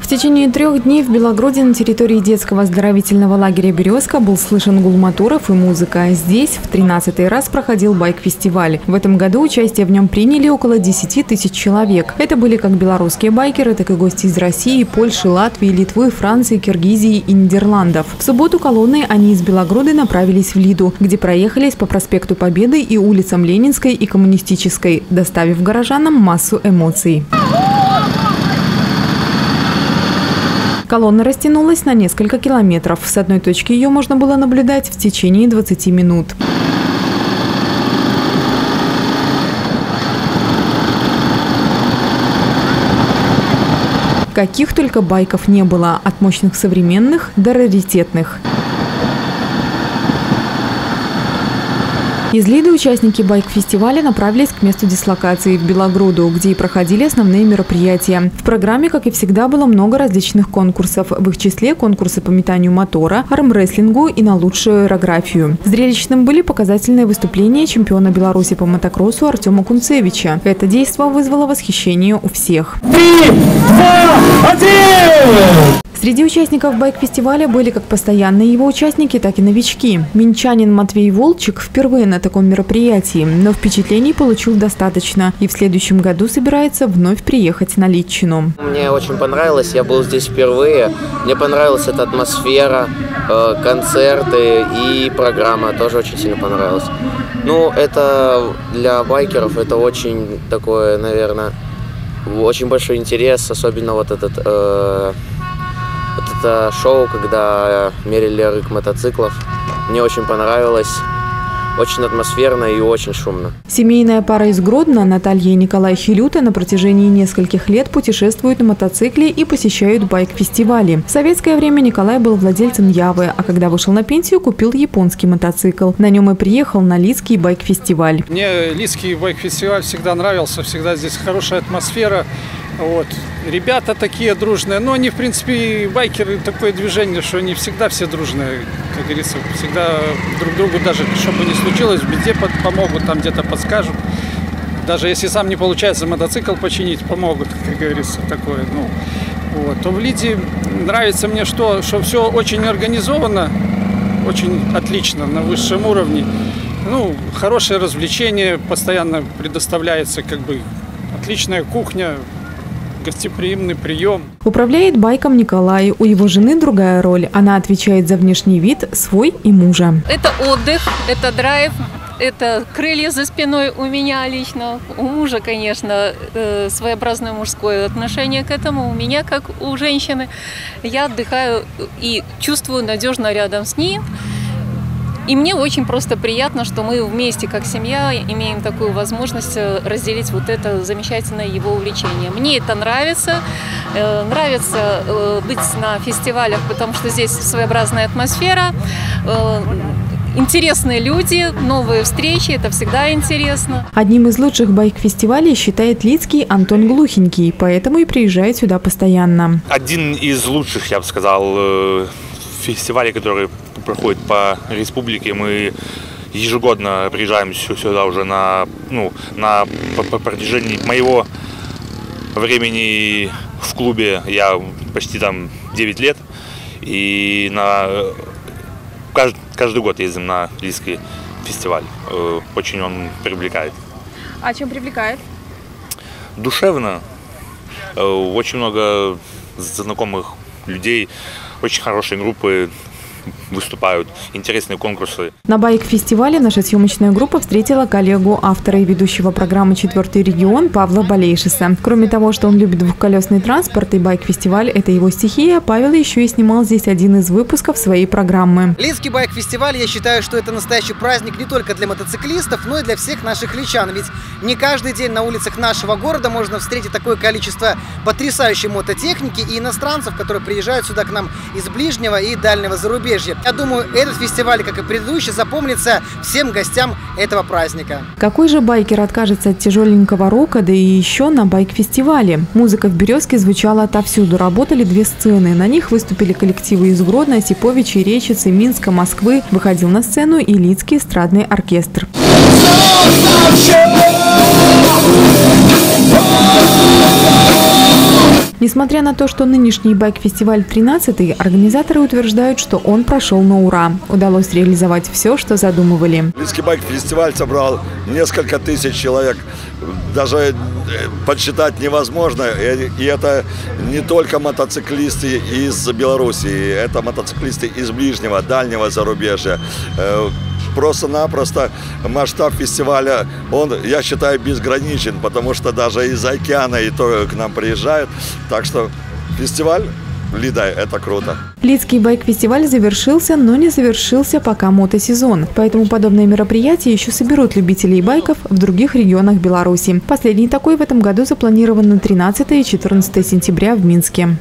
В течение 3 дней в Белогороде на территории детского оздоровительного лагеря «Березка» был слышен гул моторов и музыка. Здесь в 13-й раз проходил байк-фестиваль. В этом году участие в нем приняли около 10 тысяч человек. Это были как белорусские байкеры, так и гости из России, Польши, Латвии, Литвы, Франции, Киргизии и Нидерландов. В субботу колонной они из Белогорода направились в Лиду, где проехались по проспекту Победы и улицам Ленинской и Коммунистической, доставив горожанам массу эмоций. Колонна растянулась на несколько километров. С одной точки ее можно было наблюдать в течение 20 минут. Каких только байков не было, от мощных современных до раритетных. Из Лиды участники байк-фестиваля направились к месту дислокации в Белогроду, где и проходили основные мероприятия. В программе, как и всегда, было много различных конкурсов. В их числе конкурсы по метанию мотора, армрестлингу и на лучшую аэрографию. Зрелищным были показательные выступления чемпиона Беларуси по мотокроссу Артема Кунцевича. Это действо вызвало восхищение у всех. 3, 2, 1! Среди участников байк-фестиваля были как постоянные его участники, так и новички. Минчанин Матвей Волчек впервые на таком мероприятии, но впечатлений получил достаточно и в следующем году собирается вновь приехать на Литчину. Мне очень понравилось, я был здесь впервые. Мне понравилась эта атмосфера, концерты и программа тоже очень сильно понравилась. Ну, это для байкеров это очень такое, наверное, очень большой интерес, особенно вот это шоу, когда мерили рык мотоциклов. Мне очень понравилось. Очень атмосферно и очень шумно. Семейная пара из Гродно, Наталья и Николай Хилюта, на протяжении нескольких лет путешествуют на мотоцикле и посещают байк-фестивали. В советское время Николай был владельцем Явы, а когда вышел на пенсию, купил японский мотоцикл. На нем и приехал на Лидский байк-фестиваль. Мне Лидский байк-фестиваль всегда нравился, всегда здесь хорошая атмосфера. Вот. Ребята такие дружные, но они, в принципе, байкеры, такое движение, что они всегда все дружные, как говорится, всегда друг другу, даже что бы ни случилось, в беде помогут, там где-то подскажут. Даже если сам не получается мотоцикл починить, помогут, как говорится, такое. Ну, вот. То в Лиде нравится мне, что все очень организовано, очень отлично, на высшем уровне. Ну, хорошее развлечение, постоянно предоставляется, как бы, отличная кухня, гостеприимный прием. Управляет байком Николай. У его жены другая роль. Она отвечает за внешний вид, свой и мужа. Это отдых, это драйв, это крылья за спиной у меня лично. У мужа, конечно, своеобразное мужское отношение к этому. У меня, как у женщины, я отдыхаю и чувствую надежно рядом с ним. И мне очень просто приятно, что мы вместе, как семья, имеем такую возможность разделить вот это замечательное его увлечение. Мне это нравится. Нравится быть на фестивалях, потому что здесь своеобразная атмосфера, интересные люди, новые встречи, это всегда интересно. Одним из лучших байк-фестивалей считает Лидский Антон Глухенький, поэтому и приезжает сюда постоянно. Один из лучших, я бы сказал, фестивалей, который проходит по республике. Мы ежегодно приезжаем сюда уже на протяжении моего времени в клубе. Я почти там 9 лет. И каждый год ездим на Лидский фестиваль. Очень он привлекает. А чем привлекает? Душевно. Очень много знакомых людей. Очень хорошие группы выступают, интересные конкурсы. На байк-фестивале наша съемочная группа встретила коллегу автора и ведущего программы «Четвертый регион» Павла Балейшиса. Кроме того, что он любит двухколесный транспорт и байк-фестиваль – это его стихия, Павел еще и снимал здесь один из выпусков своей программы. Лидский байк-фестиваль, я считаю, что это настоящий праздник не только для мотоциклистов, но и для всех наших личан. Ведь не каждый день на улицах нашего города можно встретить такое количество потрясающей мототехники и иностранцев, которые приезжают сюда к нам из ближнего и дальнего зарубежья. Я думаю, этот фестиваль, как и предыдущий, запомнится всем гостям этого праздника. Какой же байкер откажется от тяжеленького рока, да и еще на байк-фестивале? Музыка в «Березке» звучала отовсюду. Работали 2 сцены. На них выступили коллективы из Гродно, Осиповича, Речицы, Минска, Москвы. Выходил на сцену и Лидский эстрадный оркестр. Несмотря на то, что нынешний байк-фестиваль 13-й, организаторы утверждают, что он прошел на ура. Удалось реализовать все, что задумывали. Лидский байк-фестиваль собрал несколько тысяч человек. Даже подсчитать невозможно. И это не только мотоциклисты из Белоруссии, это мотоциклисты из ближнего, дальнего зарубежья. Просто-напросто масштаб фестиваля, он, я считаю, безграничен, потому что даже из океана и то к нам приезжают. Так что фестиваль Лида – это круто. Лидский байк-фестиваль завершился, но не завершился пока мотосезон. Поэтому подобные мероприятия еще соберут любителей байков в других регионах Беларуси. Последний такой в этом году запланирован на 13 и 14 сентября в Минске.